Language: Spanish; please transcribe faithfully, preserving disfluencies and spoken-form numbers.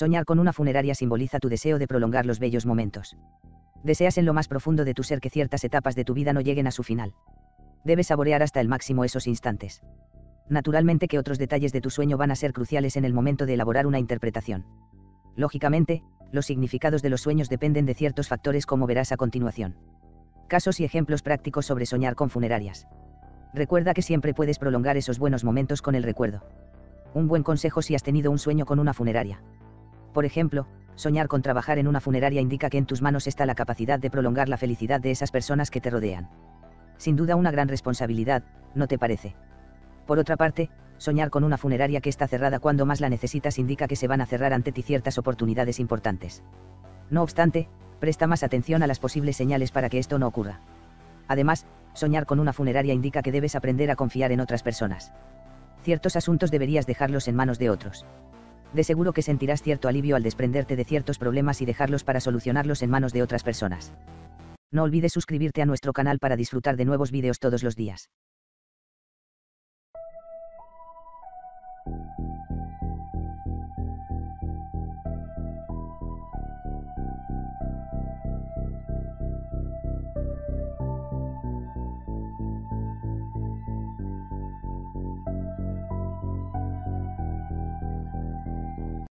Soñar con una funeraria simboliza tu deseo de prolongar los bellos momentos. Deseas en lo más profundo de tu ser que ciertas etapas de tu vida no lleguen a su final. Debes saborear hasta el máximo esos instantes. Naturalmente que otros detalles de tu sueño van a ser cruciales en el momento de elaborar una interpretación. Lógicamente, los significados de los sueños dependen de ciertos factores como verás a continuación. Casos y ejemplos prácticos sobre soñar con funerarias. Recuerda que siempre puedes prolongar esos buenos momentos con el recuerdo. Un buen consejo si has tenido un sueño con una funeraria. Por ejemplo, soñar con trabajar en una funeraria indica que en tus manos está la capacidad de prolongar la felicidad de esas personas que te rodean. Sin duda una gran responsabilidad, ¿no te parece? Por otra parte, soñar con una funeraria que está cerrada cuando más la necesitas indica que se van a cerrar ante ti ciertas oportunidades importantes. No obstante, presta más atención a las posibles señales para que esto no ocurra. Además, soñar con una funeraria indica que debes aprender a confiar en otras personas. Ciertos asuntos deberías dejarlos en manos de otros. De seguro que sentirás cierto alivio al desprenderte de ciertos problemas y dejarlos para solucionarlos en manos de otras personas. No olvides suscribirte a nuestro canal para disfrutar de nuevos vídeos todos los días.